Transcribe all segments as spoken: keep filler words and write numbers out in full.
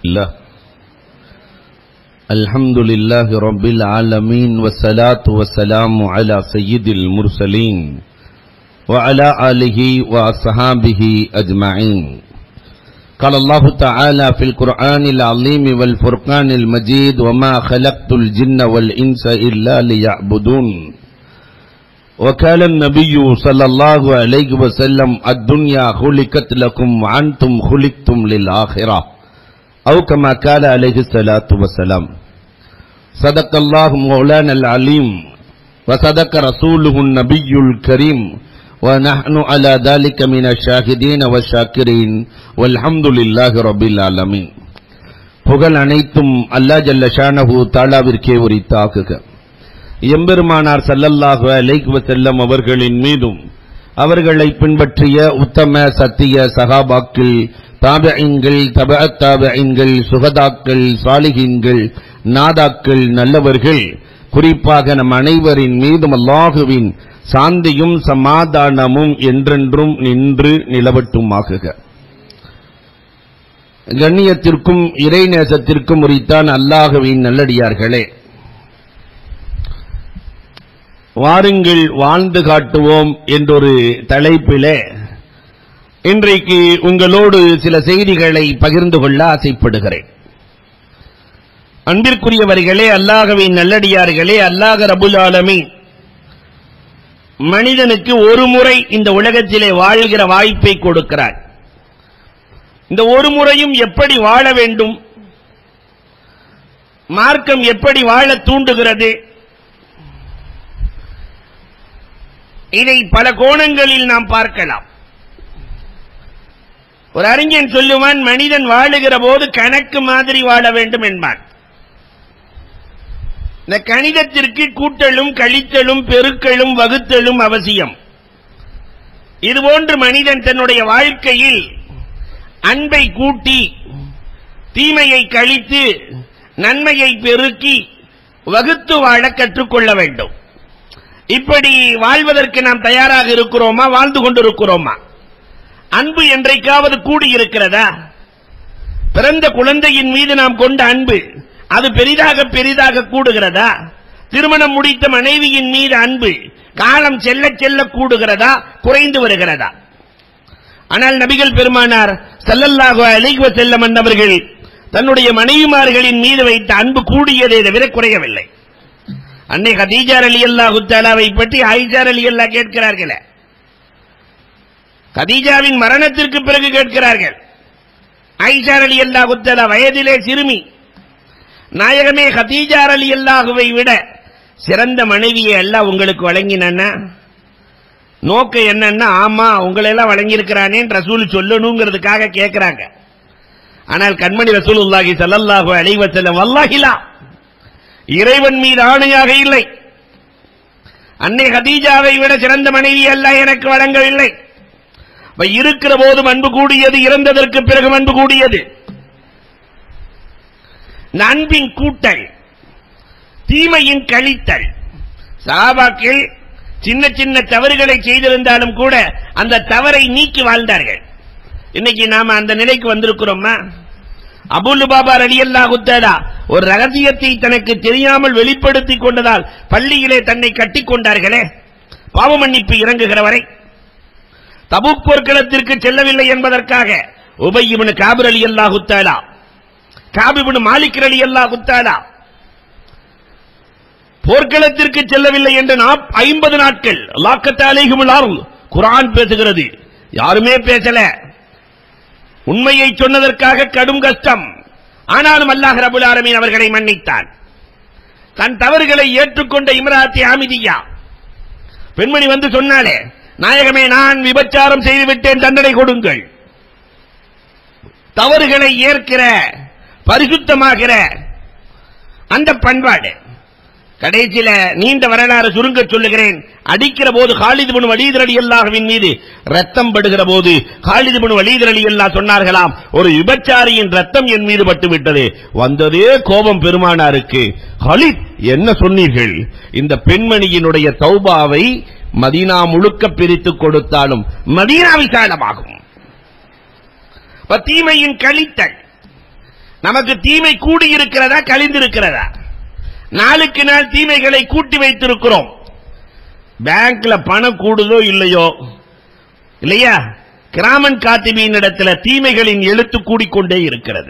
الله الحمد لله رب العالمين والصلاة والسلام على سيد المرسلين وعلى آله وأصحابه أجمعين. قال الله تعالى في القرآن العظيم والفرقان المجيد وما خلقت الجن والإنس إلا ليعبدون. وقال النبي صلى الله عليه وسلم الدنيا خلقت لكم وأنتم خلقتم للآخرة أو كما قال عليه الصلاة والسلام. صدق الله مولانا العليم وصدق رسوله النبي الكريم ونحن على ذلك من الشاهدين والشاكرين والحمد لله رب العالمين. புகழ் அனைத்தும் அல்லாஹ் ஜல்ல ஷானஹு தஆலாவிற்கே உரித்தாகுக. எம்பெருமானார் ஸல்லல்லாஹு அலைஹி வஸல்லம் அவர்களின் மீதும் அவர்களை பின்பற்றிய உத்தம சத்திய சஹாபாக்கள், தாபிஈன்கள், தபஅத் தாபிஈன்கள், சுஹதாக்கள், சாலிஹீன்கள், நாதாக்கள், நல்லவர்கள், குறிப்பாக நம் அனைவரின் மீதும் அல்லாஹுவின் சாந்தியும் சமாதானமும் என்றென்றும் நின்று நிலவட்டுமாகுக. கண்ணியத்திற்கும் இறைநேசத்திற்கும் உரித்தான் அல்லாஹுவின் நல்லடியார்களே, வாருங்கள் வாழ்ந்து காட்டுவோம் என்றொரு தலைப்பிலே இன்றைக்கு உங்களோடு சில செய்திகளை பகிர்ந்து கொள்ள ஆசைப்படுகிறேன். அன்பிற்குரியவர்களே, அல்லாஹ்வின் நல்லடியார்களே, அல்லாஹ் ரப்புல் ஆலமீன் மனிதனுக்கு ஒரு முறை இந்த உலகத்திலே வாழ்கிற வாய்ப்பை கொடுக்கிறார். இந்த ஒரு முறையும் எப்படி வாழ வேண்டும், மார்க்கம் எப்படி வாழ தூண்டுகிறது, இதை பல கோணங்களில் நாம் பார்க்கலாம். ஒரு அறிஞன் சொல்லுவான், மனிதன் வாழுகிற போது கணக்கு மாதிரி வாழ வேண்டும் என்பான். இந்த கணிதத்திற்கு கூட்டலும் கழித்தலும் பெருக்கலும் வகுத்தலும் அவசியம். இதுபோன்று மனிதன் தன்னுடைய வாழ்க்கையில் அன்பை கூட்டி தீமையை கழித்து நன்மையை பெருக்கி வகுத்து வாழ கற்றுக்கொள்ள வேண்டும். இப்படி வாழ்வதற்கு நாம் தயாராக இருக்கிறோமா, வாழ்ந்து கொண்டிருக்கிறோமா? அன்பு என்றைக்காவது கூடியிருக்கிறதா? பிறந்த குழந்தையின் மீது நாம் கொண்ட அன்பு அது பெரிதாக பெரிதாக கூடுகிறதா? திருமணம் முடித்த மனைவியின் மீது அன்பு காலம் செல்ல செல்ல கூடுகிறதா, குறைந்து வருகிறதா? ஆனால் நபிகள் பெருமானார் ஸல்லல்லாஹு அலைஹி வஸல்லம் அவர்கள் தன்னுடைய மனைவிமார்களின் மீது வைத்த அன்பு கூடியதே தவிர குறையவில்லை. அன்னை கதீஜா ரலியல்லாஹு தஆலாவை பற்றி ஆயிஷா ரலியல்லாஹு கேட்கிறார்களே, கதீஜாவின் மரணத்திற்கு பிறகு கேட்கிறார்கள். ஆயிஷா ரலியல்லாஹு தஆலா வயதிலே சிறுமி, நாயகமே கதீஜா ரலியல்லாஹுவை விட சிறந்த மனைவியை அல்லாஹ் உங்களுக்கு வழங்கினான்னா நோக்கம் என்னன்னா, ஆமா உங்களை எல்லாம் வழங்கி இருக்கிறானே ரசூல் சொல்லணுங்கிறதுக்காக கேட்கிறாங்க. ஆனால் கண்மணி ரசூலுல்லாஹி ஸல்லல்லாஹு அலைஹி வஸல்லம் வல்லாஹிலா, இறைவன் மீது ஆணையாக இல்லை, அன்னை கதீஜாவை விட சிறந்த மனைவி அல்லாஹ் எனக்கு வழங்கவில்லை. இருக்கிற போதும் அன்பு கூடியது, இறந்ததற்கு பிறகு அன்பு கூடியது. அன்பின் கூட்டல், தீமையின் கழித்தல். சஹாபாக்கள் சின்ன சின்ன தவறுகளை செய்திருந்தாலும் கூட அந்த தவறை நீக்கி வாழ்ந்தார்கள். இன்னைக்கு நாம அந்த நிலைக்கு வந்திருக்கிறோமா? அபூ லுபாபா ரலியல்லாஹு தஆலா ஒரு ரகசியத்தை தனக்கு தெரியாமல் வெளிப்படுத்திக் கொண்டதால் பள்ளியிலே தன்னை கட்டிக் கொண்டார்களே, பாவ மன்னிப்பு இறங்குகிற வரை. தபூக் போர்க்களத்திற்கு செல்லவில்லை என்பதற்காக உபய் இப்னு கஅப் ரலியல்லாஹு தஆலா, கஅப் இப்னு மாலிக் ரலியல்லாஹு தஆலா போர்க்களத்திற்கு செல்லவில்லை என்று ஐம்பது நாட்கள் லாக்கத் அலைஹிமுல் அர்ள் குர்ஆன் பேசுகிறது, யாருமே பேசல. உண்மையை சொன்னதற்காக கடும் கஷ்டம். ஆனாலும் அல்லாஹ் ரப்பல் ஆலமீன் அவர்களை மன்னித்தான். தன் தவறுகளை ஏற்றுக்கொண்ட இம்ராத்தி ஆமிதியா பெண்மணி வந்து சொன்னாலே, நாயகமே நான் விபச்சாரம் செய்துவிட்டேன், தண்டனை கொடுங்கள். தவறுகளை ஏற்கிற பரிசுத்தமாகிற அந்த பண்பாடு. கடைசியில நீண்ட வரலாறு சுருங்க சொல்லுகிறேன். அடிக்கிற போது காலித் இப்னு வலீத் ரலியல்லாஹுவின் மீது ரத்தம் படுகிற போது காலித் இப்னு வலீத் ரலியல்லாஹு சொன்னார்களாம், ஒரு விபச்சாரியின் ரத்தம் என் மீது பட்டு விட்டது. வந்ததே கோபம் பெருமானாருக்கு. காலித் என்ன சொன்னீர்கள்? இந்த பெண்மணியினுடைய தௌபாவை மதீனா முழுக்க பிரித்துக் கொடுத்தாலும் மதீனா விசாலமாகும். தீமையின் கழித்தல். நமக்கு தீமை கூடி இருக்கிறதா கழிந்திருக்கிறதா? நாளுக்கு நாள் தீமைகளை கூட்டி வைத்திருக்கிறோம். பேங்க்ல பணம் கூடுதோ இல்லையோ இல்லையா, கிராமன் காத்திபியின் இடத்துல தீமைகளின் எழுத்து கூடிக்கொண்டே இருக்கிறது.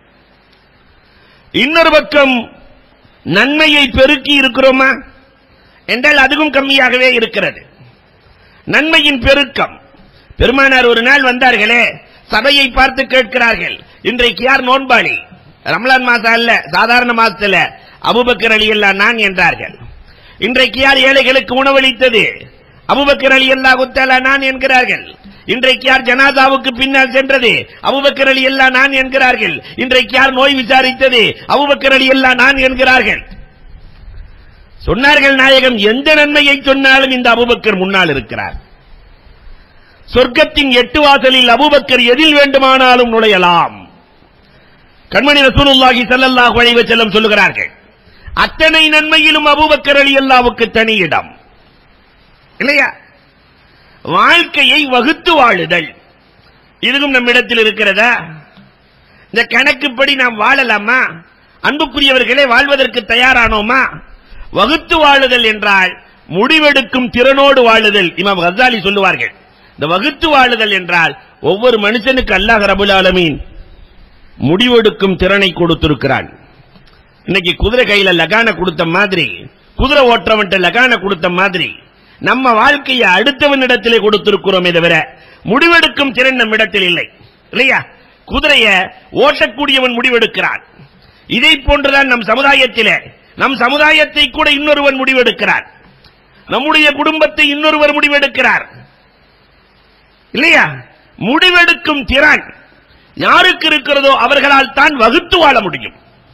இன்னொரு பக்கம் நன்மையை பெருக்கி இருக்கிறோமா என்றால் அதுவும் கம்மியாகவே இருக்கிறது. நன்மையின் பெருக்கம். பெருமானார் ஒரு நாள் வந்தார்களே, சபையை பார்த்து கேட்கிறார்கள், இன்றைக்கு யார் நோன்பாளி? ரமலான் மாசம் அல்ல, சாதாரண மாசத்துல. அபூபக்கர் ரலியல்லாஹு நான் என்றார்கள். இன்றைக்கு யார் ஏழைகளுக்கு உணவளித்தது? அபூபக்கர் ரலியல்லாஹு தஆலா நான் என்கிறார்கள். இன்றைக்கு யார் ஜனாதாவுக்கு பின்னால் சென்றது? அபூபக்கர் ரலியல்லாஹு நான் என்கிறார்கள். இன்றைக்கு யார் நோய் விசாரித்தது? அபூபக்கர் ரலியல்லாஹு நான் என்கிறார்கள். சொன்னார்கள் நாயகம், எந்த நன்மையை சொன்னாலும் இந்த அபூபக்கர் முன்னால் இருக்கிறார். சொர்க்கத்தின் எட்டு வாசலில் அபூபக்கர் எதில் வேண்டுமானாலும் நுழையலாம். கண்மணி ரசூலுல்லாஹி ஸல்லல்லாஹு அலைஹி வஸல்லம் சொல்லுகிறார்கள், அத்தனை நன்மையிலும் அபூபக்கர் ரலியல்லாஹுவுக்கு தனி இடம். இல்லையா? வாழ்க்கையை வகுத்து வாழுதல் இதுவும் நம்மிடத்தில் இருக்கிறதா? இந்த கணக்குப்படி நாம் வாழலாமா? அன்புக்குரியவர்களே, வாழ்வதற்கு தயாரானோமா? வகுத்து வாழுதல் என்றால் முடிவெடுக்கும் திறனோடு வாழுதல். இமாம் கஸாலி சொல்லுவார்கள், இந்த வகுத்து வாழுதல் என்றால் ஒவ்வொரு மனுஷனுக்கு அல்லாஹ் ரப்பல் ஆலமீன் முடிவெடுக்கும் திறனை கொடுத்திருக்கிறான். இன்னைக்கு குதிரை கையில லகான கொடுத்த மாதிரி, குதிரை ஓட்டுறவன்ட்ட லகான கொடுத்த மாதிரி நம்ம வாழ்க்கையை அடுத்தவனிடத்திலே கொடுத்திருக்கிறோமே தவிர முடிவெடுக்கும் திறன் நம்மிடத்தில் இல்லை. இல்லையா? குதிரையை ஓட்டக்கூடியவன் முடிவெடுக்கிறான். இதை போன்றுதான் நம் சமுதாயத்திலே, நம் சமுதாயத்தை கூட இன்னொருவன் முடிவெடுக்கிறார். நம்முடைய குடும்பத்தை இன்னொருவர் முடிவெடுக்கிறார். இல்லையா? முடிவெடுக்கும் திறன் யாருக்கு இருக்கிறதோ அவர்களால் தான் வகுத்து வாழ முடியும்.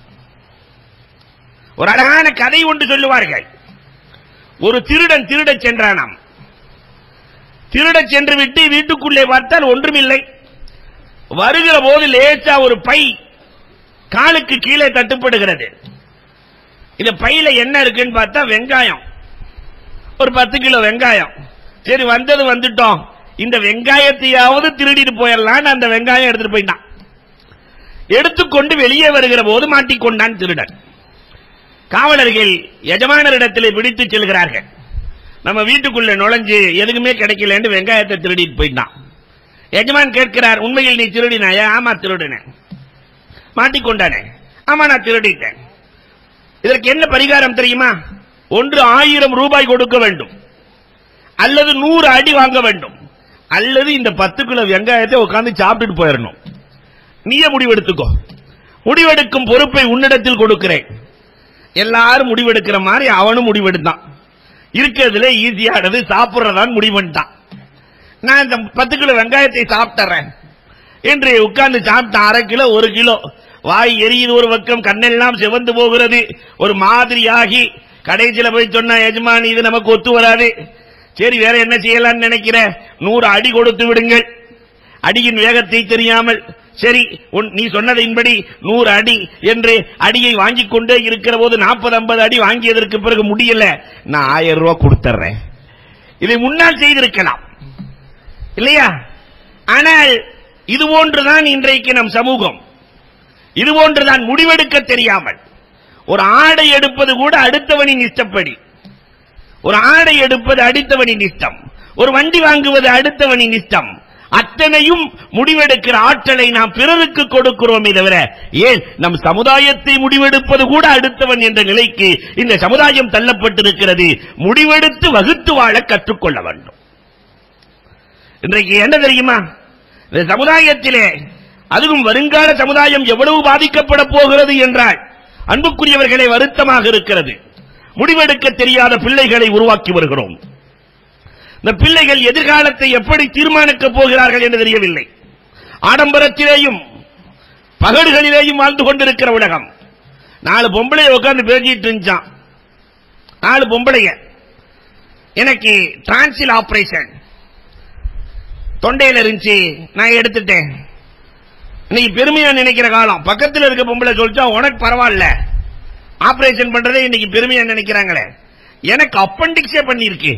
ஒரு அழகான கதை ஒன்று சொல்லுவார்கள். ஒரு திருடன் திருடச் சென்றானாம். திருடச் சென்று விட்டு வீட்டுக்குள்ளே பார்த்தால் ஒன்றுமில்லை. வருகிற போது லேசா ஒரு பை காலுக்கு கீழே தட்டுப்படுகிறது. இந்த பையில என்ன இருக்குன்னு பார்த்தா வெங்காயம், ஒரு பத்து கிலோ வெங்காயம். சரி, வந்தது வந்துட்டோம், இந்த வெங்காயத்தையாவது திருடிட்டு போயிடலாம். அந்த வெங்காயம் எடுத்துட்டு போயிட்டான். எடுத்துக்கொண்டு வெளியே வருகிற போது மாட்டிக்கொண்டான் திருடன். காவலர்கள் எஜமானரிடத்திலே பிடித்து செல்கிறார்கள். நம்ம வீட்டுக்குள்ள நுழைஞ்சு எதுக்குமே கிடைக்கல வெங்காயத்தை திருடிட்டு போயிட்டான். எஜமான் கேட்கிறார், உண்மையில் நீ திருடினாயா? ஆமா திருடினேன். மாட்டிக்கொண்டானே? ஆமா நான் திருடிட்டேன். இதற்கு என்ன பரிகாரம் தெரியுமா? ஒன்று ஆயிரம் ரூபாய் கொடுக்க வேண்டும், அல்லது நூறு அடி வாங்க வேண்டும், அல்லது இந்த பத்து கிலோ வெங்காயத்தை உட்கார்ந்து சாப்பிட்டுட்டு போயிடணும். நீயே முடிவெடுத்துக்கோ. முடிவெடுக்கும் பொறுப்பை உன்னிடத்தில் கொடுக்கிறேன். எல்லாரும் முடிவெடுக்கிற மாதிரி அவனும் முடிவெடுத்தான். இருக்கிறதுல ஈஸியானது சாப்பிடுறதான் முடிவெடுத்தான். நான் இந்த பத்து கிலோ வெங்காயத்தை சாப்பிட்டுறேன் என்று உட்கார்ந்து சாப்பிட்டான். அரை கிலோ ஒரு கிலோ. வாய் எரியுது ஒரு பக்கம், கண்ணெல்லாம் சிவந்து போகிறது, ஒரு மாதிரியாகி கடைசியில போய் சொன்ன, எஜமானி இது நமக்கு ஒத்து வராது, சரி வேற என்ன செய்யலாம்னு நினைக்கிற, நூறு அடி கொடுத்து விடுங்கள். அடியின் வேகத்தை தெரியாமல் சரி நீ சொன்னதின்படி நூறு அடி என்று அடியை வாங்கிக் கொண்டே இருக்கிற போது நாற்பது ஐம்பது அடி வாங்கியதற்கு பிறகு முடியல, நான் ஆயிரம் ரூபாய் கொடுத்துறேன். இதை முன்னால் செய்திருக்கலாம் இல்லையா? ஆனால் இது போன்றுதான் இன்றைக்கு நம் சமூகம். இது போன்றுதான் முடிவெடுக்க தெரியாமல். ஒரு ஆடை எடுப்பது கூட அடுத்தவனின் இஷ்டப்படி. ஒரு ஆடை எடுப்பது அடுத்தவனின் இஷ்டம். ஒரு வண்டி வாங்குவது அடுத்தவனின் இஷ்டம். அத்தனையும் முடிவெடுக்கிற ஆற்றலை நாம் பிறருக்கு கொடுக்கிறோமே தவிர, ஏன் நம் சமுதாயத்தை முடிவெடுப்பது கூட அடுத்தவன் என்ற நிலைக்கு இந்த சமுதாயம் தள்ளப்பட்டிருக்கிறது. முடிவெடுத்து வகுத்து வாழ கற்றுக்கொள்ள வேண்டும். இன்றைக்கு என்ன தெரியுமா? இந்த சமுதாயத்திலே, அதுவும் வருங்கால சமுதாயம் எவ்வளவு பாதிக்கப்பட போகிறது என்றால் அன்புக்குரியவர்களை வருத்தமாக இருக்கிறது. முடிவெடுக்க தெரியாத பிள்ளைகளை உருவாக்கி வருகிறோம். இந்த பிள்ளைகள் எதிர்காலத்தை எப்படி தீர்மானிக்கப் போகிறார்கள் என்று தெரியவில்லை. ஆடம்பரத்திலேயும் பகடுகளிலேயும் வாழ்ந்து கொண்டிருக்கிற உலகம். நாலு பொம்பளை உட்கார்ந்து பேசிட்டு இருந்துச்சான். நாலு பொம்பளைய, எனக்கு டிரான்சில் ஆபரேஷன் தொண்டையில் இருந்துச்சு, நான் எடுத்துட்டேன். இன்னைக்கு பெருமையா நினைக்கிற காலம். பக்கத்தில் இருக்க பொம்பளை சொல்லிச்சா, உனக்கு பரவாயில்ல, ஆபரேஷன் பண்றதே இன்னைக்கு பெருமையா நினைக்கிறாங்களே, எனக்கு அப்பண்டிக்ஸே பண்ணிருக்கு,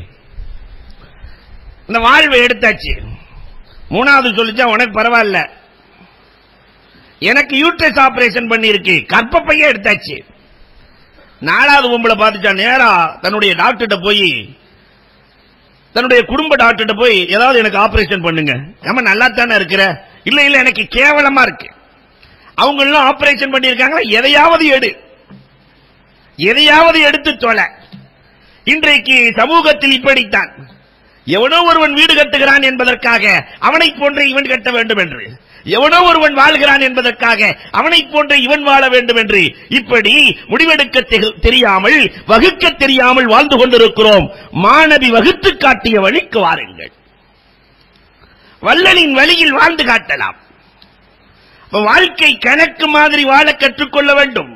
இந்த வாழ்வை எடுத்தாச்சு. மூணாவது சொல்லிச்சா, உனக்கு பரவாயில்ல, எனக்கு யூட்ரஸ் ஆபரேஷன் பண்ணி இருக்கு, கர்ப்பப்பையே எடுத்தாச்சு. நாலாவது பொம்பளை பார்த்துச்சா நேரா தன்னுடைய டாக்டர்கிட்ட போய் தன்னுடைய குடும்ப டாக்டர்கிட்ட போய் ஏதாவது எனக்கு ஆபரேஷன் பண்ணுங்க. நம்ம நல்லா தானே இருக்கிற, இல்ல இல்ல எனக்கு கேவலமா இருக்கு. அவங்க எல்லாம் ஆபரேஷன் பண்ணிருக்காங்க, எதையாவது எடு, எதையாவது எடுத்து தொலை. இன்றைக்கு சமூகத்தில் இப்படித்தான். எவனோ ஒருவன் வீடு கட்டுகிறான் என்பதற்காக அவனை போன்ற இவன் கட்ட வேண்டும் என்று, எவனோ ஒருவன் வாழ்கிறான் என்பதற்காக அவனை போன்ற இவன் வாழ வேண்டும் என்று, இப்படி முடிவெடுக்க தெரியாமல் வகுக்க தெரியாமல் வாழ்ந்து கொண்டிருக்கிறோம். மாணவி வகுத்து காட்டிய வழிக்கு வாருங்கள், வள்ளலின் வழியில் வாழ்ந்து காட்டலாம். வாழ்க்கை கணக்கு மாதிரி வாழ கற்றுக்கொள்ள வேண்டும்.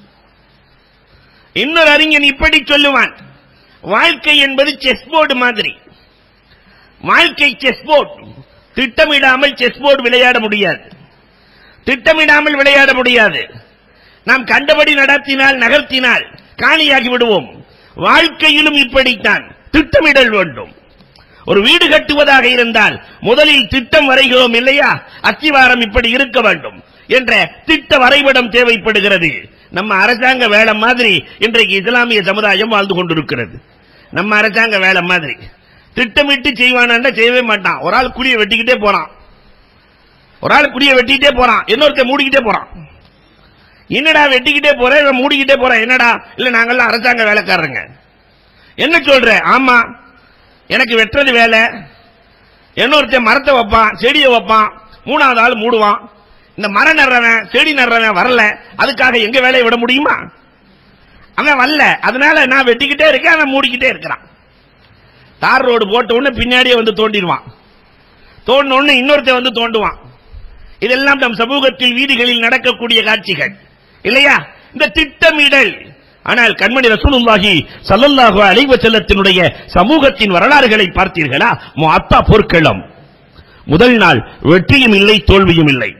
இன்னொரு அறிஞன் இப்படி சொல்லுவான், வாழ்க்கை என்பது செஸ் போர்டு மாதிரி. வாழ்க்கை செஸ் போர்டு. திட்டமிடாமல் செஸ் போர்டு விளையாட முடியாது, திட்டமிடாமல் விளையாட முடியாது. நாம் கண்டபடி நடத்தினால் நகர்த்தினால் காலியாகி விடுவோம். வாழ்க்கையிலும் இப்படித்தான், திட்டமிடல் வேண்டும். ஒரு வீடு கட்டுவதாக இருந்தால் முதலில் திட்டம் வரைகிறோம் இல்லையா, அஸ்திவாரம் இப்படி இருக்க வேண்டும் என்ற திட்ட வரைபடம் தேவைப்படுகிறது. நம்ம அரசாங்க வேலை மாதிரி இன்றைக்கு இஸ்லாமிய சமுதாயம் வாழ்ந்து கொண்டிருக்கிறது. நம்ம அரசாங்க வேலை மாதிரி திட்டமிட்டு செய்வானா செய்யவே மாட்டான். ஒரு ஆள் குடியை வெட்டிக்கிட்டே போறான், ஒரு ஆள் குடியை வெட்டிக்கிட்டே போறான், இன்னொருத்த மூடிக்கிட்டே போறான். என்னடா வெட்டிக்கிட்டே போற, மூடிக்கிட்டே போற, என்னடா? இல்ல நாங்கெல்லாம் அரசாங்க வேலைக்காரங்க. என்ன சொல்ற? ஆமா எனக்கு வெட்டுறது வேலை. இன்னொருத்த மரத்தை வைப்பான், செடியை வைப்பான், மூணாவது ஆள் மூடுவான். இந்த மரம் நடுறவன் செடி நடுறவன் வரல, அதுக்காக எங்க வேலையை விட முடியுமா? அவன் வரல, அதனால நான் வெட்டிக்கிட்டே இருக்கேன், அவன் மூடிக்கிட்டே இருக்கிறான். தார் ரோடு போட்ட உடனே பின்னாடியே வந்து தோண்டிடுவான், தோண்டின உடனே இன்னொருத்த வந்து தோண்டுவான். இதெல்லாம் நம் சமூகத்தில் வீதிகளில் நடக்கக்கூடிய காட்சிகள் இல்லையா? இந்த திட்டமிடல். ஆனால் கண்மணி ரசூலுல்லாஹி ஸல்லல்லாஹு அலைஹி வஸல்லத்தினுடைய சமூகத்தின் வரலாறுகளை பார்த்தீர்களா? முஅத்தா போர்க்களம். முதல் நாள் வெற்றியும் இல்லை தோல்வியும் இல்லை.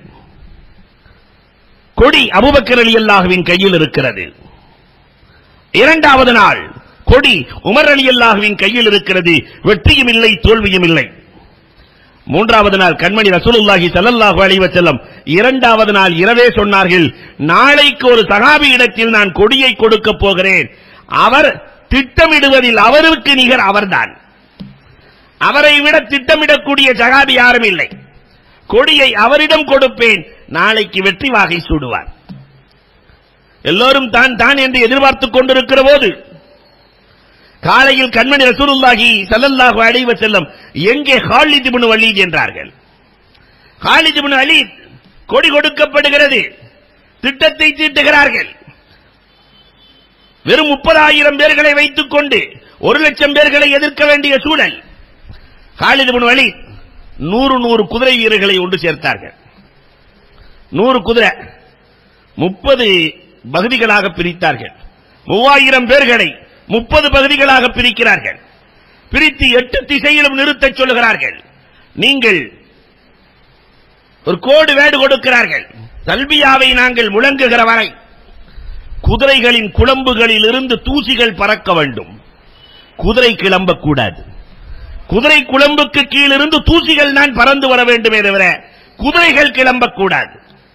கொடி அபூபக்கர் ரலியல்லாஹுவின் கையில் இருக்கிறது. இரண்டாவது நாள் கொடி உமர் ரலியல்லாஹுவின் கையில் இருக்கிறது, வெற்றியும் இல்லை தோல்வியும் இல்லை. மூன்றாவது நாள் கண்மணி ரசூலுல்லாஹி ஸல்லல்லாஹு அலைஹி வஸல்லம் இரண்டாவது நாள் இரவே சொன்னார்கள், நாளைக்கு ஒரு சஹாபி இடத்தில் நான் கொடியை கொடுக்க போகிறேன், அவர் திட்டமிடுவதில் அவருக்கு நிகர் அவர்தான், அவரை விட திட்டமிடக்கூடிய சஹாபி யாரும் இல்லை. கொடியை அவரிடம் கொடுப்பேன், நாளைக்கு வெற்றி வாகை சூடுவார். எல்லோரும் தான் தான் என்று எதிர்பார்த்துக் கொண்டிருக்கிற போது காலையில் கண்மணி ரசூலுல்லாஹி ஸல்லல்லாஹு அலைஹி வஸல்லம் எங்கே காலித் இப்னு வலீத் என்றார்கள். காலித் இப்னு வலீத் கொடி கொடுக்கப்படுகிறது, திட்டத்தை தீட்டுகிறார்கள். வெறும் முப்பதாயிரம் பேர்களை வைத்துக் கொண்டு ஒரு லட்சம் பேர்களை எதிர்க்க வேண்டிய சூழல். காலித் இப்னு வலீத் நூறு நூறு குதிரை வீரர்களை ஒன்று சேர்த்தார்கள். நூறு குதிரை முப்பது பகுதிகளாக பிரித்தார்கள். மூவாயிரம் பேர்களை முப்பது பகுதிகளாக பிரிக்கிறார்கள். பிரித்து எட்டு திசையிலும் நிறுத்தச் சொல்லுகிறார்கள். நீங்கள் ஒரு கோடு வேடு கொடுக்கிறார்கள், தல்பியாவை நாங்கள் முழங்குகிற வரை குதிரைகளின் குளம்புகளில் இருந்து தூசிகள் பறக்க வேண்டும், குதிரை கிளம்பக்கூடாது. குதிரை குளம்புக்கு கீழிருந்து தூசிகள் தான் பறந்து வர வேண்டுமே தவிர குதிரைகள் கிளம்பக்கூடாது,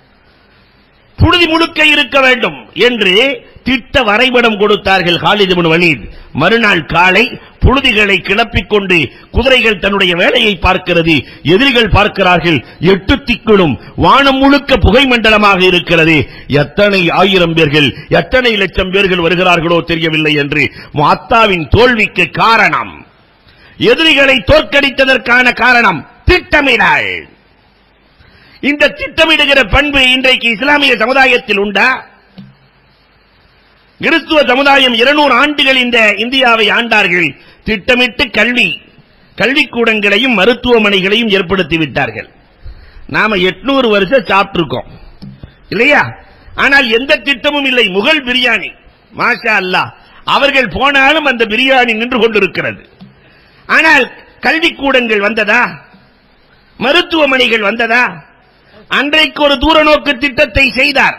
புழுதி முழுக்க இருக்க வேண்டும் என்று திட்ட வரைபடம் கொடுத்தார்கள் காலித் இப்னு வலீத். மறுநாள் காலை புழுதிகளை கிளப்பிக் கொண்டு குதிரைகள் தன்னுடைய வேலையை பார்க்கிறது, எதிரிகள் பார்க்கிறார்கள். எட்டு திக்குளும் வானம் முழுக்க புகை மண்டலமாக இருக்கிறது. எத்தனை ஆயிரம் பேர்கள் எத்தனை லட்சம் பேர்கள் வருகிறார்களோ தெரியவில்லை என்று முஅத்தாவின் தோல்விக்கு காரணம், எதிரிகளை தோற்கடித்ததற்கான காரணம் திட்டமிடல். இந்த திட்டமிடுகிற பண்பு இன்றைக்கு இஸ்லாமிய சமுதாயத்தில் உண்டா? கிறிஸ்துவ சமுதாயம் இருநூறு ஆண்டுகள் இந்த இந்தியாவை ஆண்டார்கள். திட்டமிட்டு கல்வி கல்விக்கூடங்களையும் மருத்துவமனைகளையும் ஏற்படுத்தி விட்டார்கள். நாம எட்நூறு வருஷம் சாப்பிட்டிருக்கோம் இல்லையா? ஆனால் எந்த திட்டமும் இல்லை. முகல் பிரியாணி மாஷா அல்லாஹ், அவர்கள் போனாலும் அந்த பிரியாணி நின்று கொண்டிருக்கிறது. ஆனால் கல்விக்கூடங்கள் வந்ததா? மருத்துவமனைகள் வந்ததா? அன்றைக்கு ஒரு தூர நோக்கு திட்டத்தை செய்தார்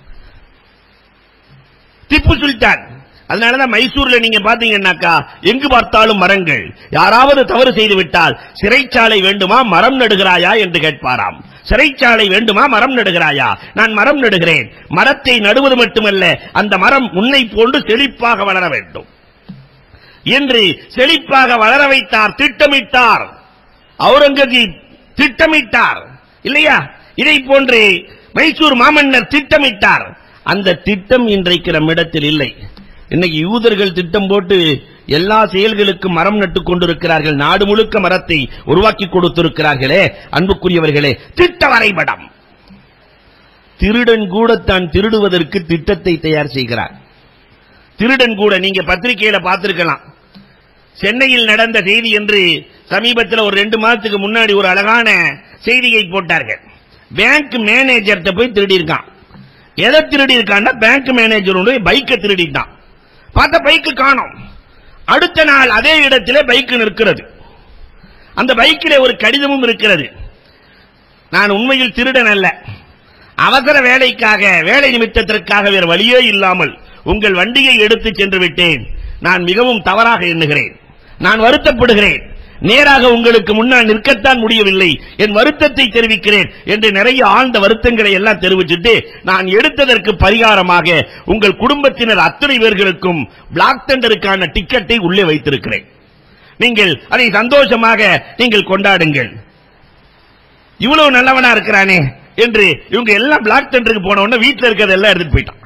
திப்பு சுல்தான். அதனாலதான் மைசூர்ல நீங்க பாத்தீங்கன்னாக்கா எங்கு பார்த்தாலும் மரங்கள். யாராவது தவறு செய்து விட்டால் சிறைச்சாலை வேண்டுமா, மரம் நடுகிறாயா என்று கேட்பாராம். சிறைச்சாலை வேண்டுமா? மரம் நடுகிறாயா? நான் மரம் நடுகிறேன். மரத்தை நடுவது மட்டுமல்ல, அந்த மரம் உன்னை போன்று செழிப்பாக வளர வேண்டும் என்று செழிப்பாக வளர வைத்தார், திட்டமிட்டார். அவுரங்கசீப் திட்டமிட்டார் இல்லையா? இதை போன்று மைசூர் மாமன்னர் திட்டமிட்டார். அந்த திட்டம் இன்றைக்கு நம்மிடத்தில் இல்லை. இன்னைக்கு யூதர்கள் திட்டம் போட்டு எல்லா செயல்களுக்கும் மரம் நட்டுக் கொண்டிருக்கிறார்கள். நாடு முழுக்க மரத்தை உருவாக்கி கொடுத்திருக்கிறார்களே. அன்புக்குரியவர்களே, திட்ட வரைபடம். திருடன் கூட தான் திருடுவதற்கு திட்டத்தை தயார் செய்கிறார். திருடன் கூட நீங்க பத்திரிகையில பார்த்திருக்கலாம். சென்னையில் நடந்த செய்தி என்று சமீபத்தில் ஒரு ரெண்டு மாதத்துக்கு முன்னாடி ஒரு அழகான செய்தியை போட்டார்கள். பேங்க் மேனேஜர்கிட்ட போய் திருடி இருக்கான். எதை திருடி இருக்கான்னா, பேங்க் மேனேஜருடைய பைக்கை திருடிட்டான். பார்த்த பைக்கு காணோம். அடுத்த நாள் அதே இடத்திலே பைக்கு நிற்கிறது. அந்த பைக்கிலே ஒரு கடிதமும் இருக்கிறது. நான் உண்மையில் திருடன் அல்ல, அவசர வேலைக்காக, வேலை நிமித்தத்திற்காக வேறு வழியே இல்லாமல் உங்கள் வண்டியை எடுத்து சென்று விட்டேன். நான் மிகவும் தவறாக எண்ணுகிறேன். நான் வருத்தப்படுகிறேன். நேராக உங்களுக்கு முன்னால் நிற்கத்தான் முடியவில்லை. என் வருத்தத்தை தெரிவிக்கிறேன் என்று நிறைய ஆழ்ந்த வருத்தங்களை எல்லாம் தெரிவிச்சுட்டு, நான் எடுத்ததற்கு பரிகாரமாக உங்கள் குடும்பத்தினர் அத்தனை பேர்களுக்கும் பிளாக் தண்டருக்கான டிக்கெட்டை உள்ளே வைத்திருக்கிறேன். நீங்கள் அதை சந்தோஷமாக நீங்கள் கொண்டாடுங்கள். இவ்வளவு நல்லவனா இருக்கிறானே என்று இவங்க எல்லாம் பிளாக் தண்டருக்கு போன உடனே வீட்டில் இருக்கிறது எல்லாம் எடுத்துட்டு போயிட்டான்.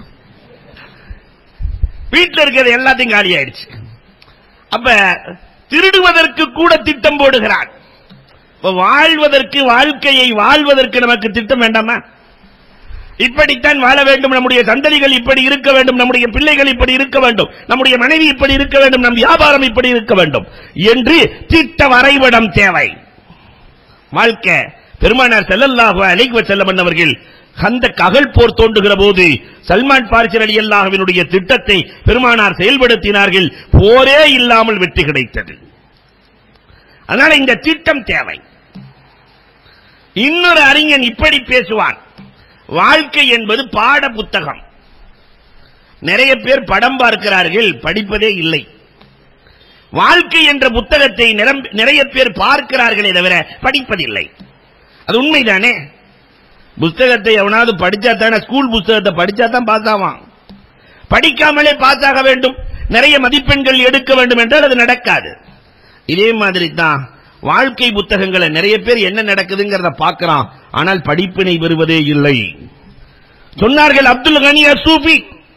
வீட்டில் இருக்கிறது எல்லாத்தையும் காலி ஆயிடுச்சு. அப்ப திருடுவதற்கு கூட திட்டம் போடுகிறான். வாழ்வதற்கு, வாழ்க்கையை வாழ்வதற்கு நமக்கு திட்டம் வேண்டாமா? இப்படித்தான் வாழ வேண்டும், நம்முடைய சந்ததிகள் இப்படி இருக்க வேண்டும், நம்முடைய பிள்ளைகள் இப்படி இருக்க வேண்டும், நம்முடைய மனைவி இப்படி இருக்க வேண்டும், நம் வியாபாரம் இப்படி இருக்க வேண்டும் என்று திட்ட வரைபடம் தேவை. வாழ்க்கை பெருமானார் ஸல்லல்லாஹு அலைஹி வஸல்லம் அவர்கள் அந்த ககல் போர் தோன்றுகிற போது சல்மான் பார்சி ரலியல்லாஹுவினுடைய திட்டத்தை பெருமானார் செயல்படுத்தினார்கள். போரே இல்லாமல் வெற்றி கிடைத்தது. அதனால இந்த திட்டம் தேவை. இன்னொரு அறிஞன் இப்படி பேசுவான், வாழ்க்கை என்பது பாட புத்தகம். நிறைய பேர் படம் பார்க்கிறார்கள், படிப்பதே இல்லை. வாழ்க்கை என்ற புத்தகத்தை நிறைய பேர் பார்க்கிறார்களே தவிர படிப்பதில்லை. அது உண்மைதானே? புத்தகத்தை எவனாவது படிச்சா தானே, ஸ்கூல் புத்தகத்தை படிச்சா தான் பாஸ் ஆவான். படிக்காமலே பாஸ் ஆக வேண்டும், நிறைய மதிப்பெண்கள் எடுக்க வேண்டும் என்றால் அது நடக்காது. இதே மாதிரி தான் வாழ்க்கை புத்தகங்களை நிறைய பேர் என்ன நடக்குதுங்கிறத பார்க்கிறான், ஆனால் படிப்பினை பெறுவதே இல்லை. சொன்னார்கள் அப்துல் கனி அஸ்ஸூஃபி,